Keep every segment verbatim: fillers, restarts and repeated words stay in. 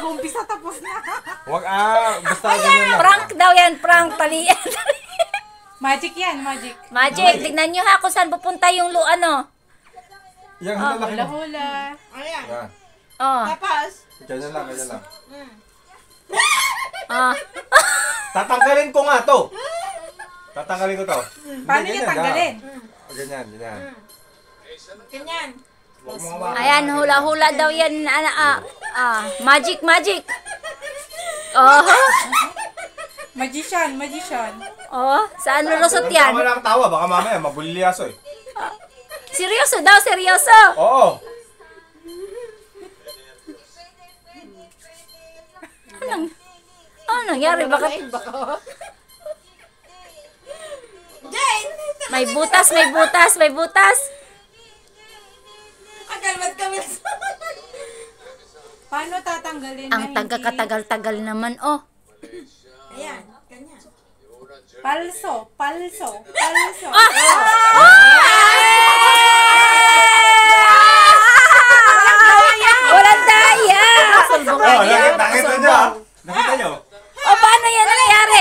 mag-umpisa tapos na. Wag ah, basta ganyan lang. Prank daw yan, prank. Talian. Magic yan, magic. Magic, tignan nyo ha kung saan pupunta yung lu ano. Yang lalaki mo. Hula-hula. Ayan. Yan. Oh. Tapos, Ganyan lang, ganyan lang. Ah. Tatanggalin ko nga to. Tatanggalin ko to. Paano Hindi, niya ganyan, tanggalin? ah. Ganyan, ganyan. ganyan. Huwag mo hawakan. Ayan, hula-hula daw yan. Ano, ah, ah, magic, magic. Oh. Magician, magician. Oh, saan lulusot yan? Tama lang tawa, baka mamaya mabulilyaso eh. Seryoso daw, seryoso. Oo. Anong, ano nangyari? Bakit? Jane! May butas, may butas, may butas. Kagalmat kami. Paano tatanggalin Ang na hindi- taga-katagal-tagal naman, oh. Ayan, ganyan. Palso, palso, palso. Ah! Walang daya! Oh, nakita, nakita nyo ah. Nakita nyo? O, paano yan nangyari?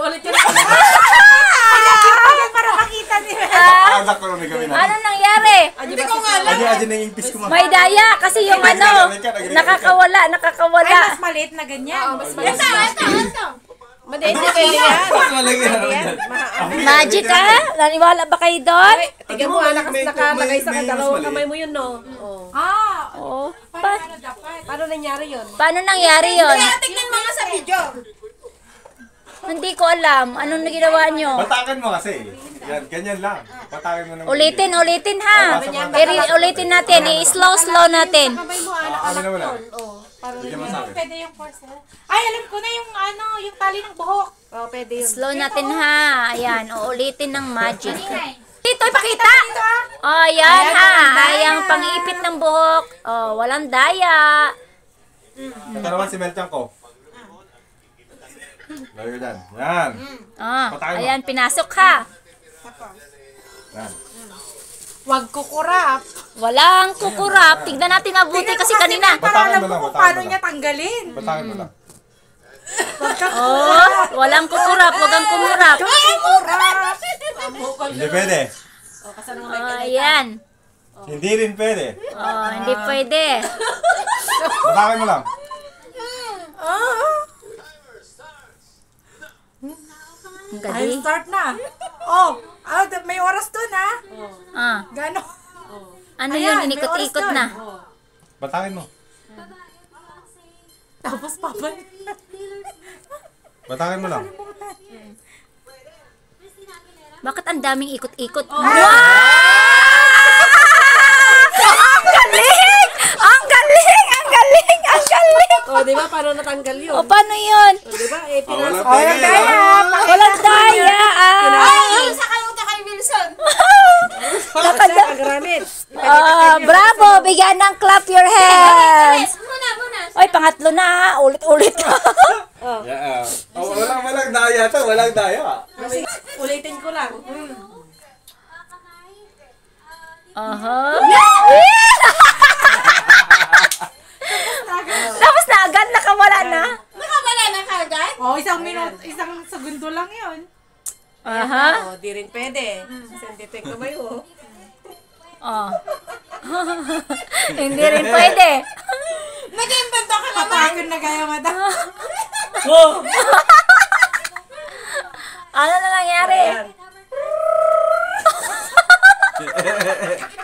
Para makita nila. Ah, Anak ko na may gawin ano nangyari? Hindi ko nga alam. Adi, adi na yung impis ko ma. May daya kasi yung ano, nakakawala, Ay, nakakawala. mas maliit na ganyan. Ito, ito, ito. Madede kayo yan. Mas malagay na Yan. yan. Ma- Magic ha? Naniwala ba kayo doon? Tignan mo, anak, May- nakalagay sa may- may dalawang mas kamay maliit. mo yun, no? Oh. Ah, Oo. paano Pa- ano dapat? Paano nangyari yun? paano nangyari yon? Kaya tignan mo nga sa video. Hindi ko alam. Anong ginawa nyo? Patakan mo kasi. Yan, ganyan lang. Patakan mo ng Ulitin, ulitin ha. Iri- ulitin natin. I-slow, slow natin. Kamay mo, Ah, anak, amin anak na wala. yun. Oh. Paano Bigyan mo nangyari? sa akin. Pwede yung porcel. Ay, alam ko na yung ano, yung tali ng buhok. Oh, pwede yun. Slow natin ha. Ayan, uulitin ng magic. Dito, ipakita. Oh, yan ha. Ayang pang-iipit ng buhok. Oh, walang daya. Ito naman si Melchang ko. Lagay ko dyan. Yan. Ah, Patayin mo. ayan, pinasok ha. Yan. Huwag kukurap. Walang kukurap. Tignan natin mabuti kasi kanina. Para alam Batakan mo ko lang, kung batakan paano mo niya lang. tanggalin. Patakan mo lang. Oh, walang kukurap. Wag kang kumurap. Hindi pwede. Oh, kasama mo. Oh, ayan. Hindi rin pwede. Oh, hindi pwede. Patakan mo lang. Ang Ay, galing. start na. Oh, ah, may oras doon ha. Ah, Gano? ano Ayan, yun? may Inikot-ikot oras na. Patakin mo. Tapos papal. Patakin mo lang. Bakit ang daming ikot-ikot? Wow! Ang galing! Ang galing! Ang galing! Ang galing! Oh, di ba? Paano natanggal yun? O, paano yun? Oh, di ba? Eh, Oh, pinasok. walang pwede. Walang daya! Ay! Sa kayo kay Wilson. Siya, kagamit. Ah, bravo! Bigyan ng clap your hands! Muna, muna. Oy, pangatlo na! Ulit-ulit na! Yeah. Oh, walang walang daya to, walang daya. Kasi, ulitin ko lang. Hmm. Aha! Tapos na agad, nakawala na. Nakabala na kagad? Oh, isang minuto, isang segundo lang yun. Aha! Oh, di rin pwede. Scientific kamay mo. Oh. Hindi rin pwede. Nag-invento ka naman. Patakon na kaya mata. Ano na nangyari? Ayan.